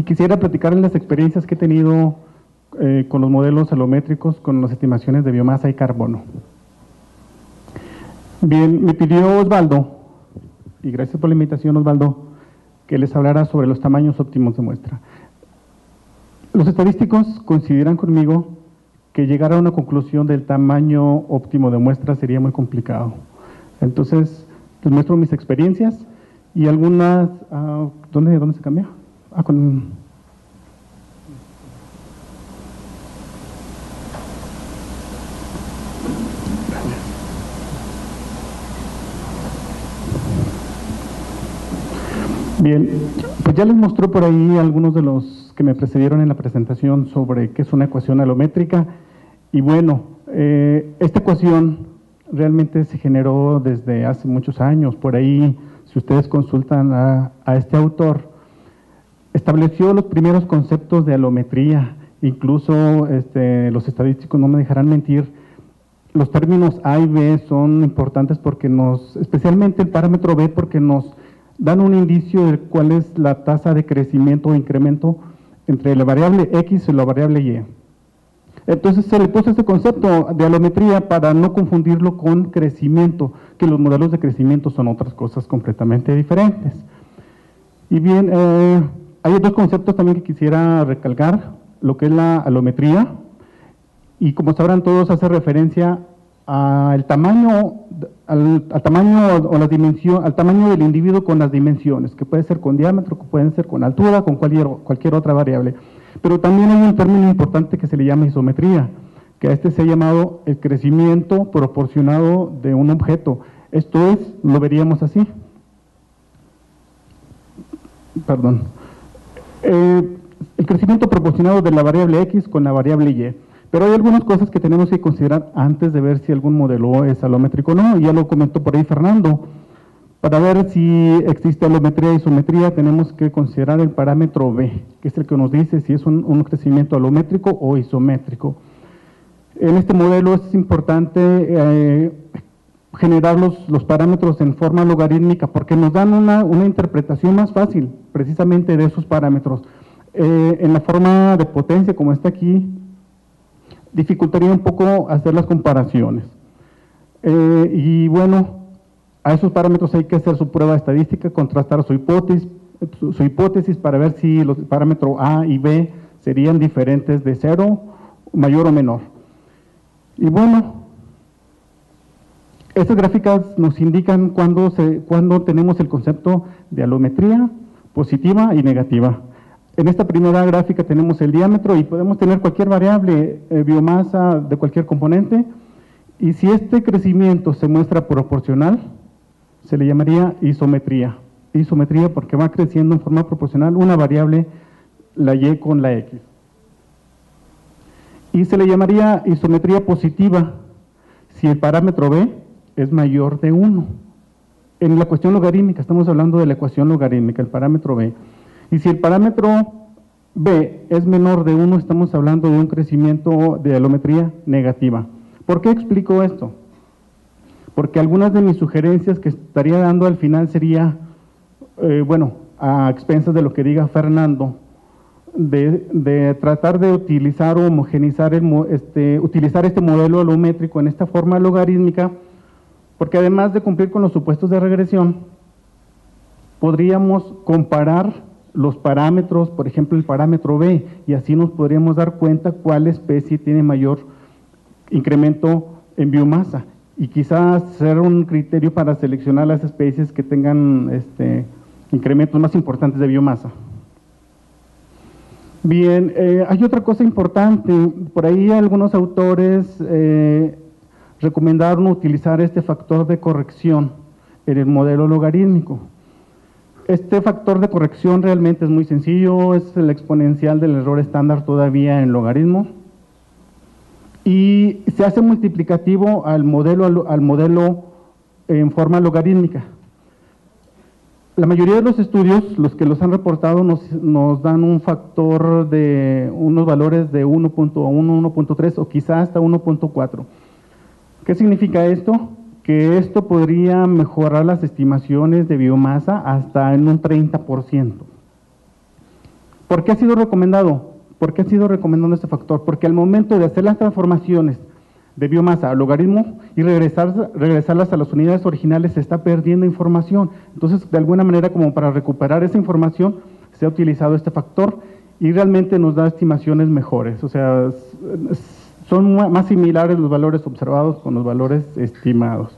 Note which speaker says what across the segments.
Speaker 1: y quisiera platicarles las experiencias que he tenido con los modelos alométricos, con las estimaciones de biomasa y carbono. Bien, me pidió Osvaldo, y gracias por la invitación, Osvaldo, que les hablara sobre los tamaños óptimos de muestra. Los estadísticos coincidirán conmigo que llegar a una conclusión del tamaño óptimo de muestra sería muy complicado. Entonces, les muestro mis experiencias y algunas... ¿Dónde se cambia? Bien, pues ya les mostró por ahí algunos de los que me precedieron en la presentación sobre qué es una ecuación alométrica. Y bueno, esta ecuación realmente se generó desde hace muchos años. Por ahí, si ustedes consultan a este autor, estableció los primeros conceptos de alometría. Incluso los estadísticos no me dejarán mentir, los términos A y B son importantes porque especialmente el parámetro B, porque nos dan un indicio de cuál es la tasa de crecimiento o incremento entre la variable X y la variable Y. Entonces se le puso ese concepto de alometría para no confundirlo con crecimiento, que los modelos de crecimiento son otras cosas completamente diferentes. Y bien, hay otros conceptos también que quisiera recalcar, lo que es la alometría, y como sabrán todos hace referencia al tamaño, al tamaño del individuo con las dimensiones, que puede ser con diámetro, que pueden ser con altura, con cualquier otra variable. Pero también hay un término importante que se le llama isometría, que a este se ha llamado el crecimiento proporcionado de un objeto. Esto es, lo veríamos así. Perdón. El crecimiento proporcionado de la variable X con la variable Y. Pero hay algunas cosas que tenemos que considerar antes de ver si algún modelo es alométrico o no, y ya lo comentó por ahí Fernando. Para ver si existe alometría e isometría, tenemos que considerar el parámetro B, que es el que nos dice si es un crecimiento alométrico o isométrico. En este modelo es importante generar los parámetros en forma logarítmica, porque nos dan una interpretación más fácil, precisamente de esos parámetros. En la forma de potencia, como está aquí, dificultaría un poco hacer las comparaciones. Y bueno, a esos parámetros hay que hacer su prueba estadística, contrastar su hipótesis para ver si los parámetros A y B serían diferentes de 0, mayor o menor. Y bueno, estas gráficas nos indican cuando tenemos el concepto de alometría positiva y negativa. En esta primera gráfica tenemos el diámetro y podemos tener cualquier variable, biomasa de cualquier componente, y si este crecimiento se muestra proporcional, se le llamaría isometría. Isometría porque va creciendo en forma proporcional una variable, la Y con la X. Y se le llamaría isometría positiva si el parámetro B es mayor de 1. En la cuestión logarítmica, estamos hablando de la ecuación logarítmica, el parámetro B. Y si el parámetro B es menor de 1, estamos hablando de un crecimiento de alometría negativa. ¿Por qué explico esto? Porque algunas de mis sugerencias que estaría dando al final sería, bueno, a expensas de lo que diga Fernando, de tratar de utilizar o homogenizar, utilizar este modelo alométrico en esta forma logarítmica, porque además de cumplir con los supuestos de regresión, podríamos comparar los parámetros, por ejemplo el parámetro B, y así nos podríamos dar cuenta cuál especie tiene mayor incremento en biomasa, y quizás ser un criterio para seleccionar las especies que tengan incrementos más importantes de biomasa. Bien, hay otra cosa importante, por ahí algunos autores recomendaron utilizar este factor de corrección en el modelo logarítmico. Este factor de corrección realmente es muy sencillo, es el exponencial del error estándar todavía en logaritmo, y se hace multiplicativo al modelo en forma logarítmica. La mayoría de los estudios, los que los han reportado, nos dan un factor de unos valores de 1.1, 1.3 o quizá hasta 1.4. ¿Qué significa esto? Que esto podría mejorar las estimaciones de biomasa hasta en un 30%. ¿Por qué ha sido recomendado? ¿Por qué ha sido recomendado este factor? Porque al momento de hacer las transformaciones de biomasa al logaritmo y regresarlas a las unidades originales, se está perdiendo información. Entonces, de alguna manera, como para recuperar esa información, se ha utilizado este factor y realmente nos da estimaciones mejores. O sea, son más similares los valores observados con los valores estimados.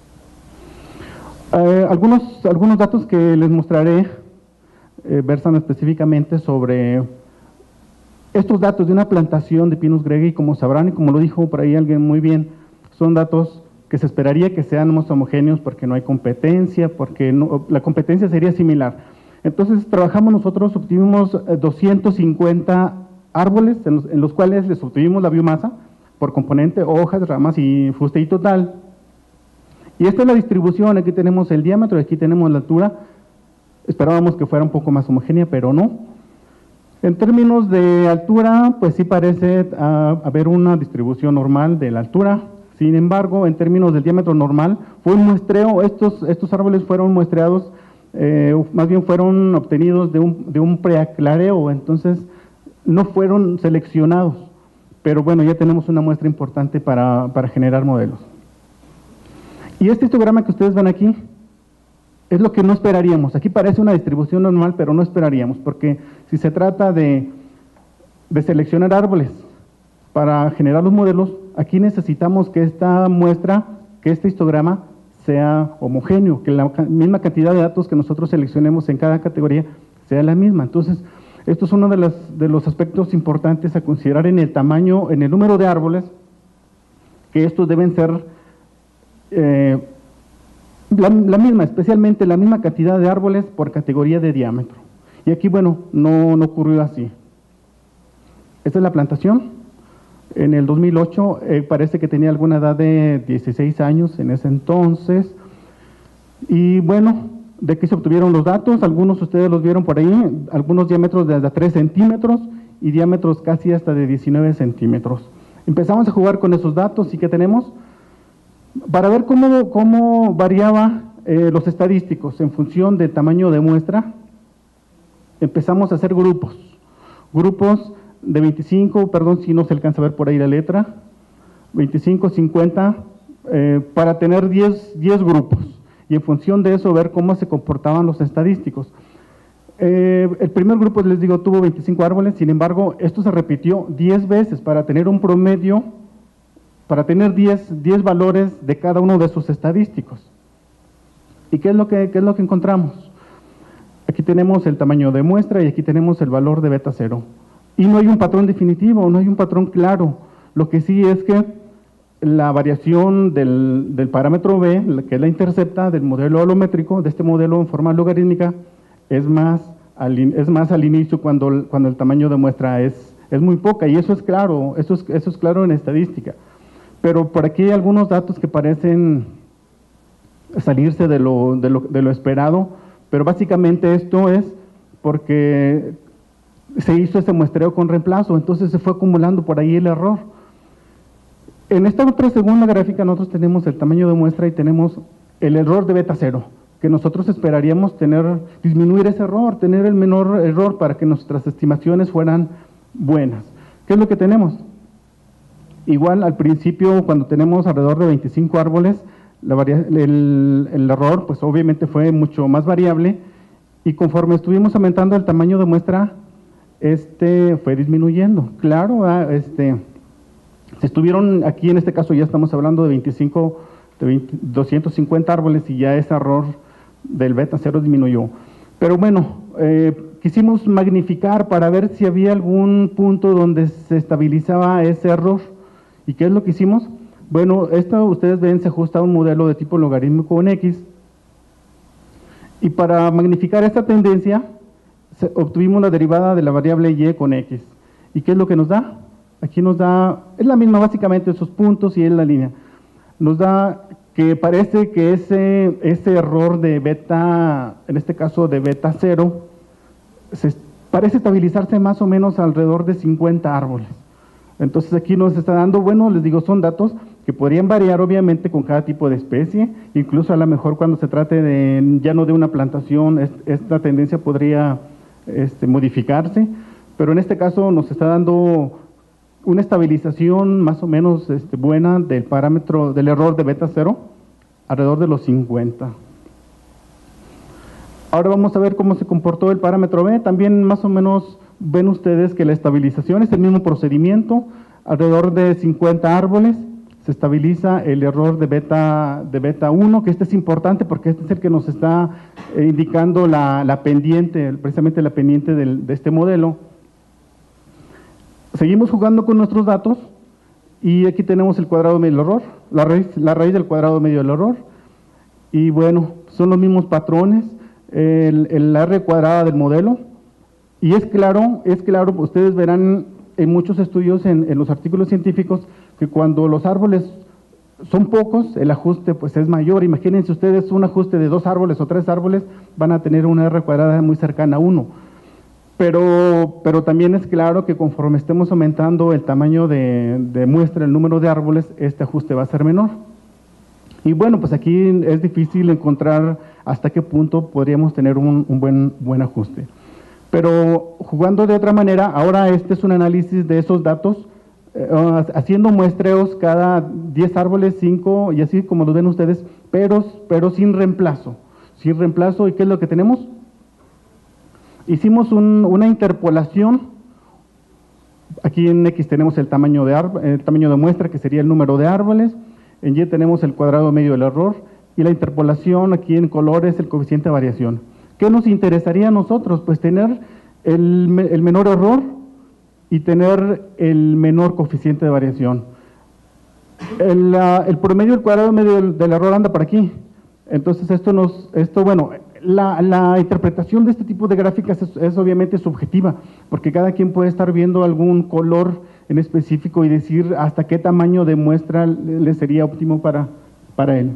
Speaker 1: Algunos datos que les mostraré versan específicamente sobre estos datos de una plantación de Pinus gregae, y como sabrán y como lo dijo por ahí alguien muy bien, son datos que se esperaría que sean más homogéneos porque no hay competencia, porque la competencia sería similar. Entonces trabajamos nosotros, obtuvimos 250 árboles en los cuales les obtuvimos la biomasa por componente, hojas, ramas y fuste y total. Y esta es la distribución, aquí tenemos el diámetro, aquí tenemos la altura. Esperábamos que fuera un poco más homogénea, pero no. En términos de altura, pues sí parece haber una distribución normal de la altura. Sin embargo, en términos del diámetro normal, fue un muestreo, estos árboles fueron muestreados, más bien fueron obtenidos de un preaclareo, entonces no fueron seleccionados. Pero bueno, ya tenemos una muestra importante para generar modelos. Y este histograma que ustedes ven aquí es lo que no esperaríamos. Aquí parece una distribución normal, pero no esperaríamos, porque si se trata de seleccionar árboles para generar los modelos, aquí necesitamos que esta muestra, que este histograma sea homogéneo, que la misma cantidad de datos que nosotros seleccionemos en cada categoría sea la misma. Entonces, esto es uno de los aspectos importantes a considerar en el tamaño, en el número de árboles, que estos deben ser la misma, especialmente la misma cantidad de árboles por categoría de diámetro. Y aquí, bueno, no ocurrió así. Esta es la plantación. En el 2008 parece que tenía alguna edad de 16 años en ese entonces. Y bueno, de aquí se obtuvieron los datos, algunos ustedes los vieron por ahí, algunos diámetros de hasta 3 centímetros y diámetros casi hasta de 19 centímetros. Empezamos a jugar con esos datos y ¿qué tenemos? Para ver cómo variaba los estadísticos en función del tamaño de muestra, empezamos a hacer grupos de 25, perdón si no se alcanza a ver por ahí la letra, 25, 50, para tener 10 grupos, y en función de eso ver cómo se comportaban los estadísticos. El primer grupo, les digo, tuvo 25 árboles, sin embargo, esto se repitió 10 veces para tener un promedio, para tener 10 valores de cada uno de sus estadísticos. ¿Y qué es lo que encontramos? Aquí tenemos el tamaño de muestra y aquí tenemos el valor de beta 0. Y no hay un patrón definitivo, no hay un patrón claro. Lo que sí es que la variación del parámetro B, que es la intercepta del modelo holométrico, de este modelo en forma logarítmica, es más al inicio cuando el tamaño de muestra es muy poca, y eso es claro, eso es claro en estadística. Pero por aquí hay algunos datos que parecen salirse de lo esperado, pero básicamente esto es porque se hizo ese muestreo con reemplazo, entonces se fue acumulando por ahí el error. En esta otra segunda gráfica nosotros tenemos el tamaño de muestra y tenemos el error de beta 0, que nosotros esperaríamos disminuir ese error, tener el menor error para que nuestras estimaciones fueran buenas. ¿Qué es lo que tenemos? Igual al principio, cuando tenemos alrededor de 25 árboles, el error pues obviamente fue mucho más variable, y conforme estuvimos aumentando el tamaño de muestra, fue disminuyendo. Claro, se estuvieron, aquí en este caso ya estamos hablando de 250 árboles y ya ese error del beta 0 disminuyó. Pero bueno, quisimos magnificar para ver si había algún punto donde se estabilizaba ese error. ¿Y qué es lo que hicimos? Bueno, esto ustedes ven, se ajusta a un modelo de tipo logarítmico en X. Y para magnificar esta tendencia, obtuvimos la derivada de la variable Y con X. ¿Y qué es lo que nos da? Aquí nos da, es la misma básicamente esos puntos y es la línea. Nos da que parece que ese error de beta, en este caso de beta 0, parece estabilizarse más o menos alrededor de 50 árboles. Entonces aquí nos está dando, bueno, les digo, son datos que podrían variar obviamente con cada tipo de especie, incluso a lo mejor cuando se trate ya no de una plantación, esta tendencia podría modificarse, pero en este caso nos está dando una estabilización más o menos buena del parámetro del error de beta 0, alrededor de los 50. Ahora vamos a ver cómo se comportó el parámetro B. También más o menos ven ustedes que la estabilización es el mismo procedimiento, alrededor de 50 árboles. Se estabiliza el error de beta 1, que este es importante porque este es el que nos está indicando la pendiente, precisamente la pendiente de este modelo. Seguimos jugando con nuestros datos y aquí tenemos el cuadrado medio del error, la raíz del cuadrado medio del error. Y bueno, son los mismos patrones, el R cuadrada del modelo. Y es claro, ustedes verán en muchos estudios, en los artículos científicos, que cuando los árboles son pocos, el ajuste pues es mayor. Imagínense ustedes un ajuste de 2 árboles o 3 árboles, van a tener una R cuadrada muy cercana a 1. Pero también es claro que conforme estemos aumentando el tamaño de muestra, el número de árboles, este ajuste va a ser menor. Y bueno, pues aquí es difícil encontrar hasta qué punto podríamos tener un buen ajuste. Pero jugando de otra manera, ahora este es un análisis de esos datos, haciendo muestreos cada 10 árboles, 5 y así como lo ven ustedes, pero sin reemplazo. Sin reemplazo, ¿y qué es lo que tenemos? Hicimos una interpolación. Aquí en X tenemos el tamaño de muestra, que sería el número de árboles. En Y tenemos el cuadrado medio del error. Y la interpolación aquí en color es el coeficiente de variación. ¿Qué nos interesaría a nosotros? Pues tener el menor error y tener el menor coeficiente de variación. El promedio del cuadrado medio del error anda por aquí. Entonces bueno, la interpretación de este tipo de gráficas es obviamente subjetiva, porque cada quien puede estar viendo algún color en específico y decir hasta qué tamaño de muestra le sería óptimo para él.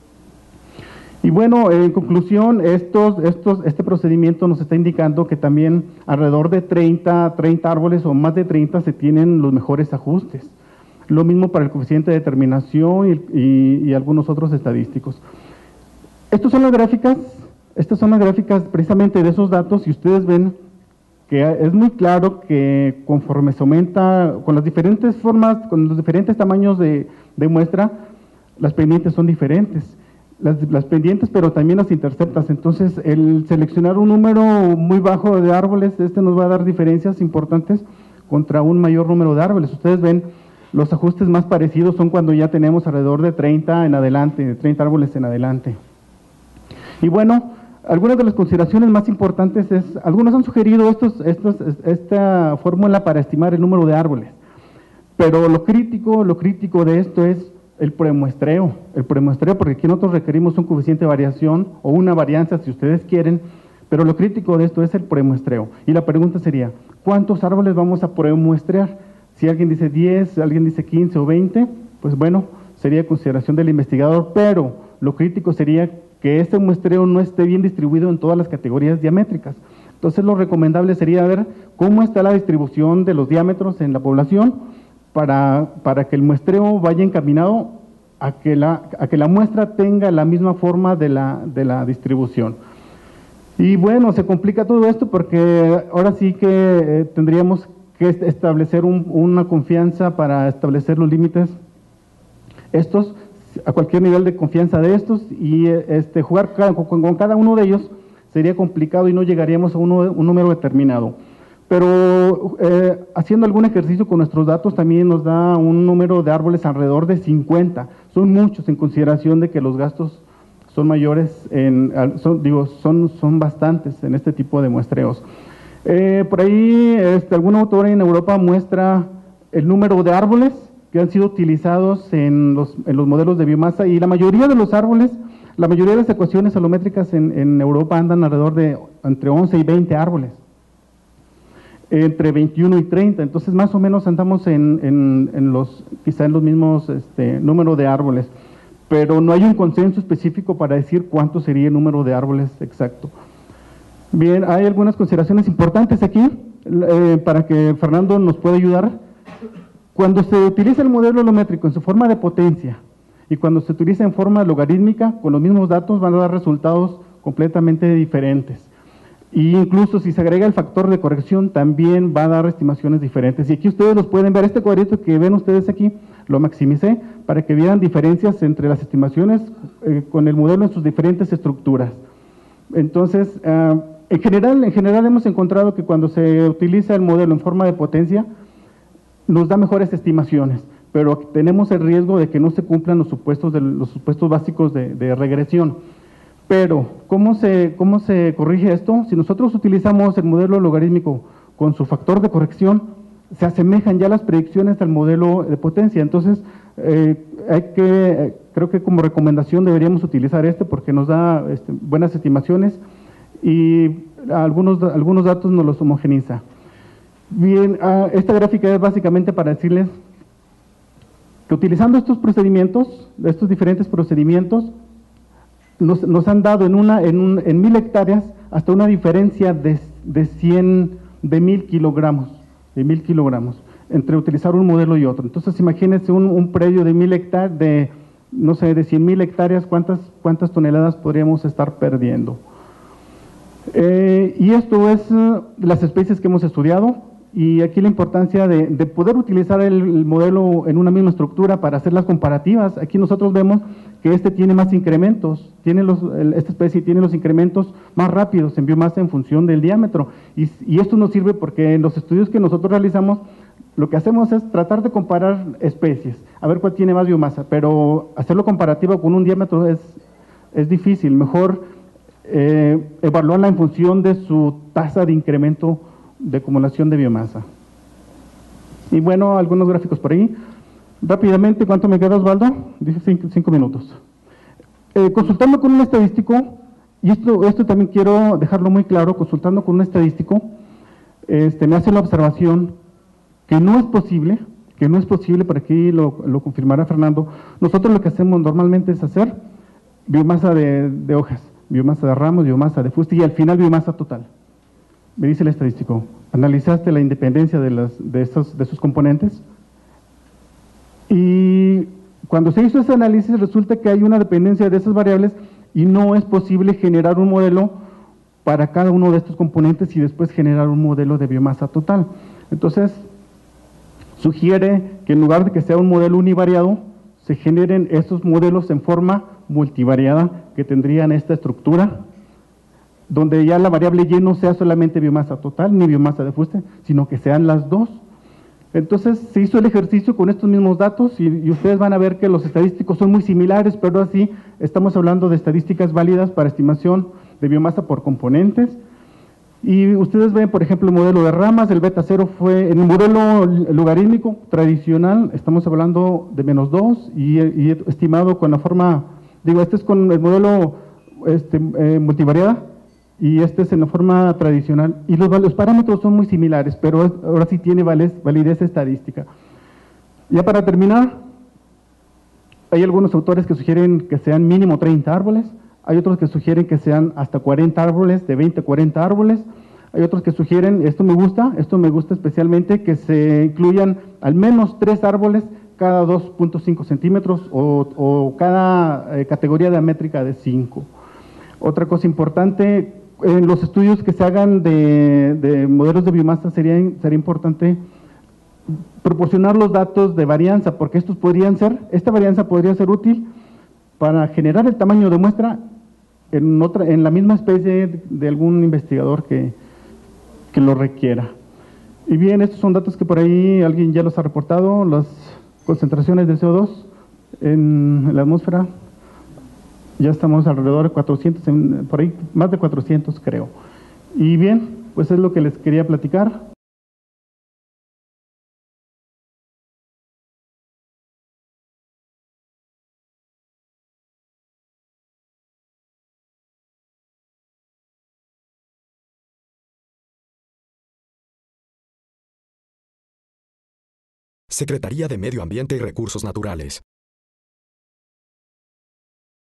Speaker 1: Y bueno, en conclusión, este procedimiento nos está indicando que también alrededor de 30 árboles o más de 30 se tienen los mejores ajustes. Lo mismo para el coeficiente de determinación y algunos otros estadísticos. Estas son las gráficas precisamente de esos datos, y ustedes ven que es muy claro que conforme se aumenta con las diferentes formas, con los diferentes tamaños de muestra, las pendientes son diferentes. Las pendientes, pero también las interceptas. Entonces, el seleccionar un número muy bajo de árboles, nos va a dar diferencias importantes contra un mayor número de árboles. Ustedes ven, los ajustes más parecidos son cuando ya tenemos alrededor de 30 en adelante, de 30 árboles en adelante. Y bueno, algunas de las consideraciones más importantes algunos han sugerido esta fórmula para estimar el número de árboles, pero lo crítico de esto es el premuestreo, porque aquí nosotros requerimos un coeficiente de variación o una varianza si ustedes quieren, pero lo crítico de esto es el premuestreo. Y la pregunta sería, ¿cuántos árboles vamos a premuestrear? Si alguien dice 10, alguien dice 15 o 20, pues bueno, sería consideración del investigador, pero lo crítico sería que este muestreo no esté bien distribuido en todas las categorías diamétricas. Entonces lo recomendable sería ver cómo está la distribución de los diámetros en la población, para que el muestreo vaya encaminado a que la muestra tenga la misma forma de la distribución. Y bueno, se complica todo esto porque ahora sí que tendríamos que establecer una confianza para establecer los límites a cualquier nivel de confianza de estos, y jugar con cada uno de ellos sería complicado y no llegaríamos a un número determinado. Pero haciendo algún ejercicio con nuestros datos también nos da un número de árboles alrededor de 50. Son muchos en consideración de que los gastos son mayores, son bastantes en este tipo de muestreos. Por ahí algún autor en Europa muestra el número de árboles que han sido utilizados en los modelos de biomasa, y la mayoría de los árboles, la mayoría de las ecuaciones alométricas en Europa andan alrededor de entre 11 y 20 árboles. Entre 21 y 30, entonces más o menos andamos quizá en los mismos número de árboles, pero no hay un consenso específico para decir cuánto sería el número de árboles exacto. Bien, hay algunas consideraciones importantes aquí para que Fernando nos pueda ayudar. Cuando se utiliza el modelo alométrico en su forma de potencia y cuando se utiliza en forma logarítmica, con los mismos datos van a dar resultados completamente diferentes. Y incluso si se agrega el factor de corrección, también va a dar estimaciones diferentes. Y aquí ustedes los pueden ver, este cuadrito que ven ustedes aquí, lo maximicé para que vieran diferencias entre las estimaciones con el modelo en sus diferentes estructuras. Entonces, en general hemos encontrado que cuando se utiliza el modelo en forma de potencia, nos da mejores estimaciones, pero tenemos el riesgo de que no se cumplan los supuestos básicos de regresión. Pero, ¿cómo se corrige esto? Si nosotros utilizamos el modelo logarítmico con su factor de corrección, se asemejan ya las predicciones al modelo de potencia. Entonces, creo que como recomendación deberíamos utilizar porque nos da buenas estimaciones y algunos datos nos los homogeniza. Bien, esta gráfica es básicamente para decirles que utilizando estos procedimientos, estos diferentes procedimientos, nos han dado en 1000 hectáreas hasta una diferencia de 1000 kilogramos, entre utilizar un modelo y otro. Entonces, imagínense un predio de 1000 hectáreas, de 100,000 hectáreas, ¿cuántas toneladas podríamos estar perdiendo? Y esto es las especies que hemos estudiado, y aquí la importancia de poder utilizar el modelo en una misma estructura para hacer las comparativas. Aquí nosotros vemos que tiene más incrementos, esta especie tiene los incrementos más rápidos en biomasa en función del diámetro, y esto nos sirve porque en los estudios que nosotros realizamos, lo que hacemos es tratar de comparar especies, a ver cuál tiene más biomasa, pero hacerlo comparativo con un diámetro es difícil. Mejor evaluarla en función de su tasa de incremento de acumulación de biomasa. Y bueno, algunos gráficos por ahí. Rápidamente, ¿cuánto me queda, Osvaldo? Dije 5 minutos. Consultando con un estadístico, y esto también quiero dejarlo muy claro, consultando con un estadístico, me hace la observación que no es posible, por aquí lo confirmará Fernando. Nosotros lo que hacemos normalmente es hacer biomasa de hojas, biomasa de ramos, biomasa de fuste y al final biomasa total. Me dice el estadístico, ¿analizaste la independencia de esos componentes? Y cuando se hizo ese análisis resulta que hay una dependencia de esas variables y no es posible generar un modelo para cada uno de estos componentes y después generar un modelo de biomasa total. Entonces, sugiere que en lugar de que sea un modelo univariado, se generen estos modelos en forma multivariada que tendrían esta estructura, donde ya la variable Y no sea solamente biomasa total ni biomasa de fuste, sino que sean las dos. Entonces se hizo el ejercicio con estos mismos datos y ustedes van a ver que los estadísticos son muy similares, pero así estamos hablando de estadísticas válidas para estimación de biomasa por componentes. Y ustedes ven, por ejemplo, el modelo de ramas, el beta 0 fue, en el modelo logarítmico tradicional, estamos hablando de -2 y estimado con la forma, este es con el modelo multivariada, y este es en la forma tradicional, y los parámetros son muy similares, pero ahora sí tiene validez estadística. Ya para terminar, hay algunos autores que sugieren que sean mínimo 30 árboles, hay otros que sugieren que sean hasta 40 árboles, de 20 a 40 árboles, hay otros que sugieren, esto me gusta especialmente, que se incluyan al menos 3 árboles cada 2.5 centímetros o cada categoría diamétrica de 5. Otra cosa importante, en los estudios que se hagan de modelos de biomasa sería importante proporcionar los datos de varianza, porque esta varianza podría ser útil para generar el tamaño de muestra en la misma especie de algún investigador que lo requiera. Y bien, estos son datos que por ahí alguien ya los ha reportado, las concentraciones de CO2 en la atmósfera. Ya estamos alrededor de 400, por ahí más de 400 creo. Y bien, pues es lo que les quería platicar.
Speaker 2: Secretaría de Medio Ambiente y Recursos Naturales.